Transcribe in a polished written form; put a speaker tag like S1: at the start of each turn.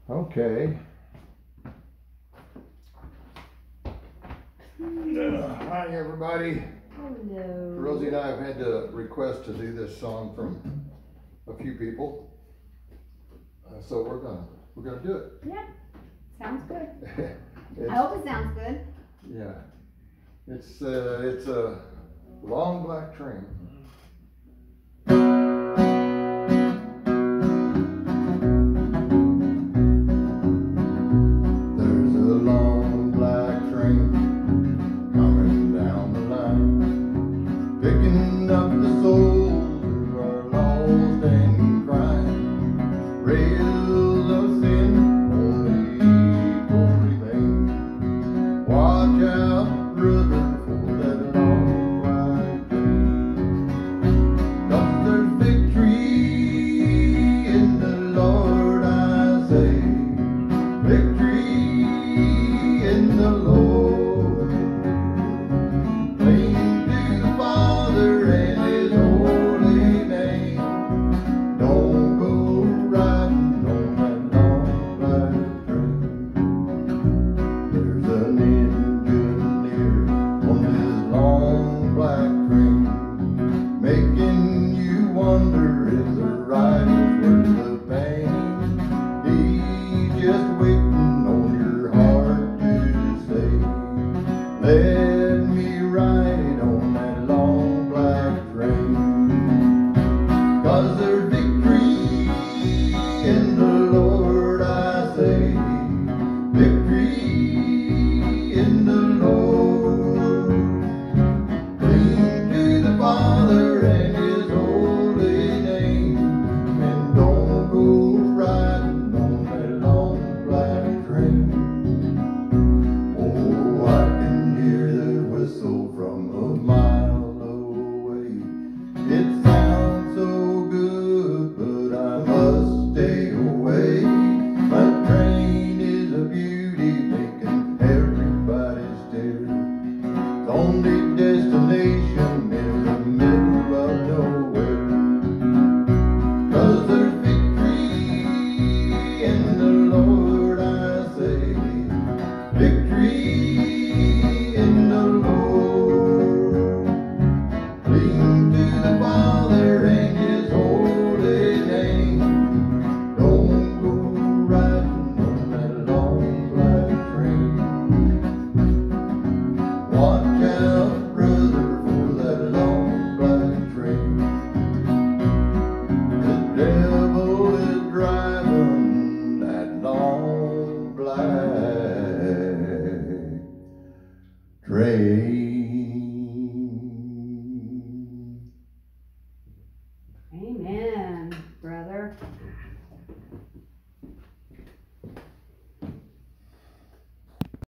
S1: Okay. Hi everybody.
S2: Hello.
S1: Rosie and I have had the request to do this song from a few people, so we're gonna do it.
S2: Yeah, sounds good. I hope it sounds good.
S1: Yeah, it's a long black train. There's a long black train coming down the line, picking up the souls who are lost and crying. Rails of sin only evil remain. Watch out, brother, for that long black train. 'Cause there's victory in the Lord, I say. Victory in the Lord. Cling to the Father and His holy name. Don't go riding on that long black train. There's an engineer on this long black train, making you wonder if the ride is worth the pain. He's just waiting on your heart to say, let me ride on that long black train. 'Cause there's victory in the Lord, I say. Victory in the Lord. Cling to the Father and His holy name, and don't go riding on that long black train. Oh, I can hear the whistle from a mile away. It sounds so good, but I must stay away. That train is a beauty, making everybody stare. The only destination is the middle of nowhere. 'Cause there's victory in the Lord, I say. Victory in the Lord. Cling to the Father and His holy name. Don't go riding on that long black train. Watch out, brother, for that long black train. The devil is driving that long black train.